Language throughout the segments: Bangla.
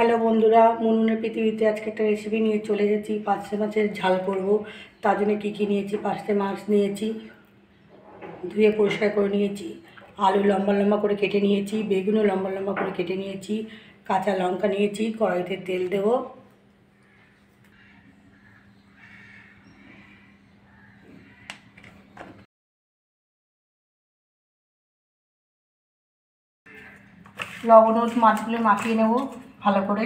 হ্যালো বন্ধুরা, মুনমুনের পৃথিবীতে আজকে একটা রেসিপি নিয়ে চলে এসেছি। পার্শে মাছের ঝাল করব। তার জন্য কী নিয়েছি, পার্শে মাছ নিয়েছি, ধুয়ে পরিষ্কার করে নিয়েছি, আলু লম্বা লম্বা করে কেটে নিয়েছি, বেগুনও লম্বা লম্বা করে কেটে নিয়েছি, কাঁচা লঙ্কা নিয়েছি। কড়াইতে তেল দেব। লবণ ও মাছগুলো মাখিয়ে নেব ভালো করে।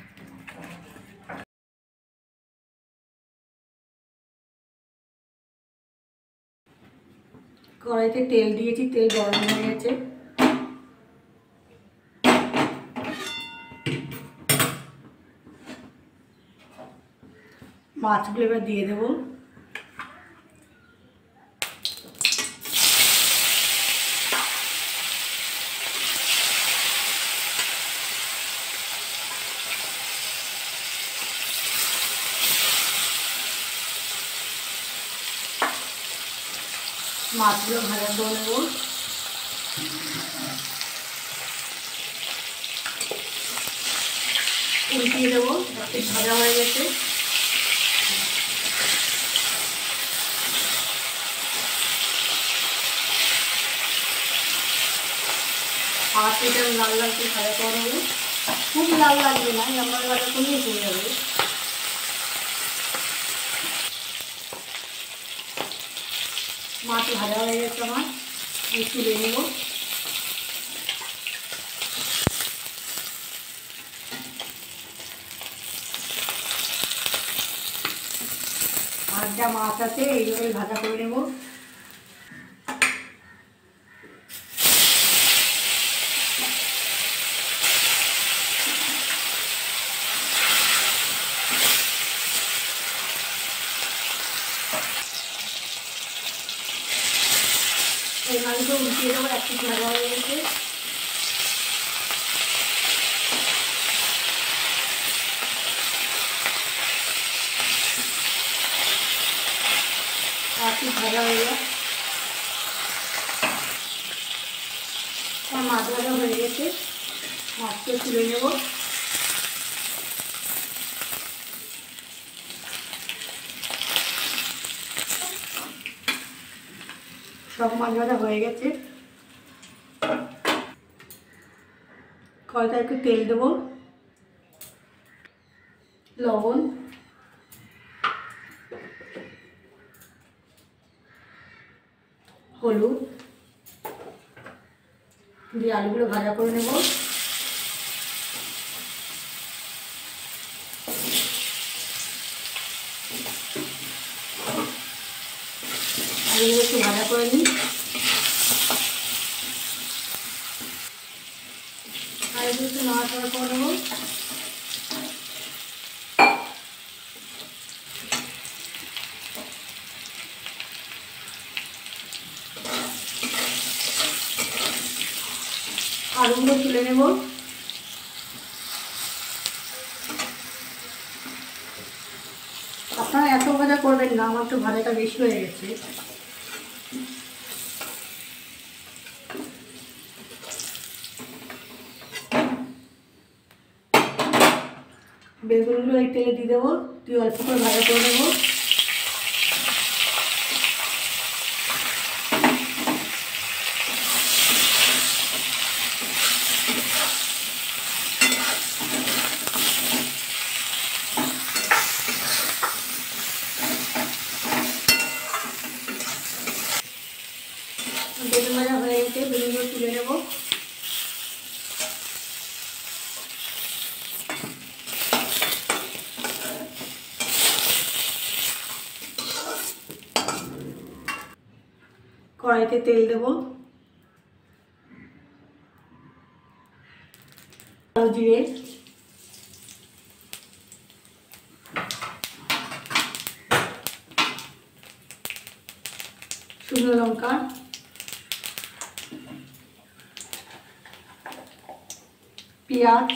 কড়াইতে তেল দিয়েছি, তেল গরম হয়ে গেছে। মাছগুলো এবার দিয়ে দেবো। মাছগুলো ভাজা করে নেব। উল্টিয়ে দেবো। ভাজা হয়ে গেছে। আর এটা লাল লাল করে ভাজা করে নেব। খুব লাল লাগবে না, লম্বা ভাজা করলেই হয়ে যাবে। মাছ ভাজা হয়ে গেছে আমার, তুলে নেব। আর যা মাছ আছে এইভাবে ভাজা করে নেব। এই মাছগুলো উল্টিয়ে দেবো। একটু ভাজা হয়ে গেছে। একটু ভাজা হয়ে যায়। মাছ ভাজা হয়ে গেছে। মাছকে তুলে নেব। সব মাছ ভাজা হয়ে গেছে। কড়াইতে একটু তেল দেবো, লবণ, হলুদ দিয়ে আলুগুলো ভাজা করে নেব। আলুগুলো একটু ভাজা করে নিই। আলুগুলো একটু নাড়াচাড়া করে নেব। আলুগুলো তুলে নেব। আপনারা এত ভাজা করবেন না, আমার তো ভাজাটা বেশি হয়ে গেছে। বেগুনগুলো এই তেলে দিয়ে দেবো, দিয়ে অল্প করে ভাজা করে নেব। বেগুন ভাজা হয়ে গেছে, বেগুনগুলো তুলে নেব। কড়াইতে তেল দেব, কালো জিরে, শুকনো লঙ্কা, পেঁয়াজ,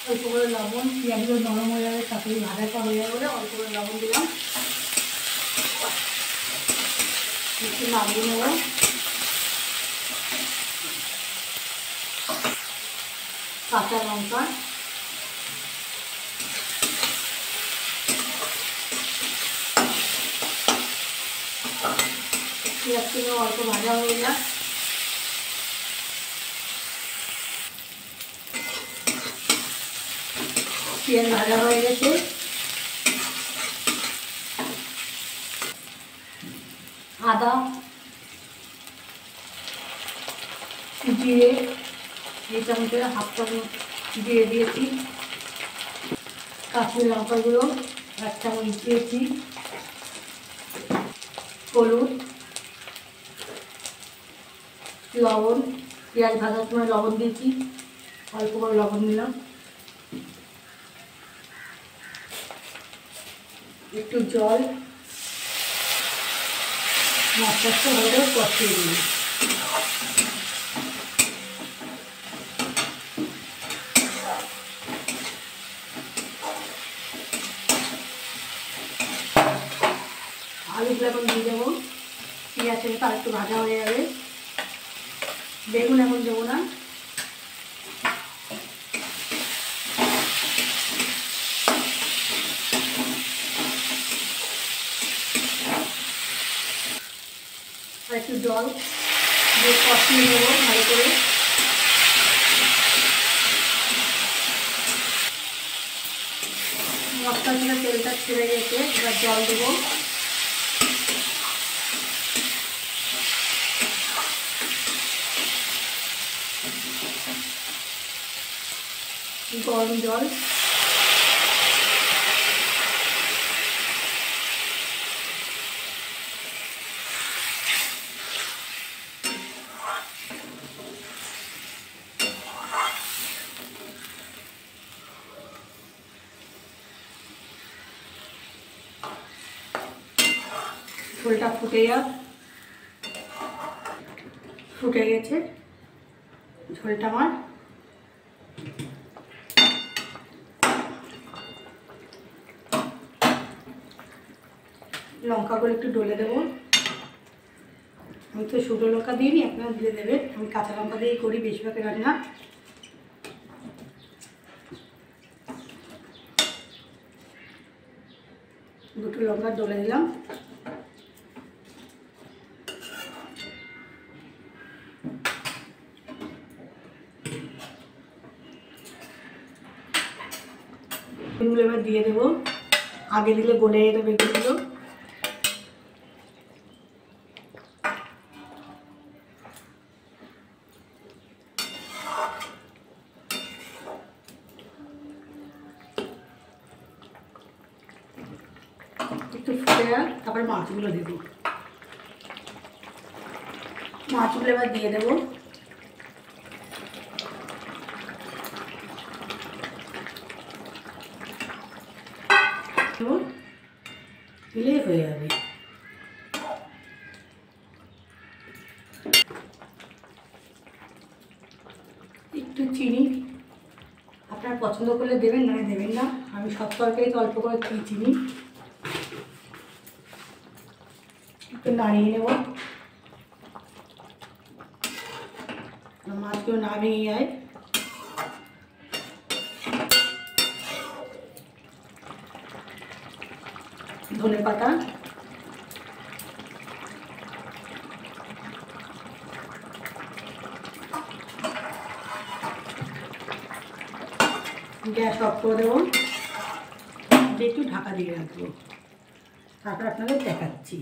অল্প করে লবণ, পেঁয়াজগুলো নরম হয়ে যাবে, তাড়াতাড়ি ভাজা করা হয়ে যাবে বলে অল্প করে লবণ দিলাম। একটু নামিয়ে নেব। কাঁচা লঙ্কা, পেঁয়াজগুলো অল্প ভাজা হয়ে যাক। পেঁয়াজ ভাজা হয়ে গেছে, আদা, জিরে, এই চামচে হাফ চামচ জিরে দিয়েছি, কাশ্মীর লঙ্কা গুঁড়ো 1 চামচ দিয়েছি, হলুদ, লবণ, পেঁয়াজ ভাজার সময় লবণ দিয়েছি, অল্প করে লবণ দিলাম, একটু জল, মশলাটা ভালো কষিয়ে দিই। আলুগুলো এখন দিয়ে দেবো, পেঁয়াজ থেকে তার একটু ভাজা হয়ে যাবে। বেগুন এখন দেবো না, আর একটু জল দিয়ে কষিয়ে নেবো ভালো করে। মশলা থেকে তেলটা ছেড়ে গেছে, এবার জল দেবো। গরম জল, ঝোলটা ফুটে যাক। ফুটে গেছে ঝোলটা আমার। লঙ্কাগুলো একটু ডলে দেবো। আমি তো শুকনো লঙ্কা দিইনি, আপনারা দিলে দেবেন। আমি কাঁচা লঙ্কা দিয়েই করি বেশিরভাগ রান্না। দুটো লঙ্কা ডলে দিলাম। বেগুনগুলো এবার দিয়ে দেবো, আগে দিলে গলে যেত বেগুনগুলো। একটু ফুটে যাক, তারপরে মাছগুলো দেবো। মাছগুলো এবার দিয়ে দেবো। দিলেই হয়ে যাবে। একটু চিনি আপনার পছন্দ করলে দেবেন, না দেবেন না। আমি সব তরকারিতে অল্প করে চিনি। একটু নাড়িয়ে নেব, মাছগুলো না ভেঙে যায়। ধনেপাতা, গ্যাস অফ করে দেবো, একটু ঢাকা দিয়ে রাখবো, তারপর আপনাদের দেখাচ্ছি।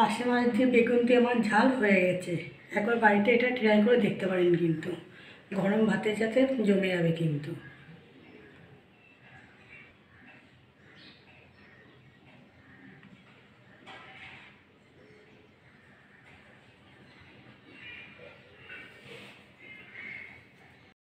পার্শে মাছ দিয়ে বেগুন দিয়ে আমার ঝাল হয়ে গেছে। একবার বাড়িতে এটা ট্রাই করে দেখতে পারেন, কিন্তু গরম ভাতের সাথে জমে যাবে কিন্তু।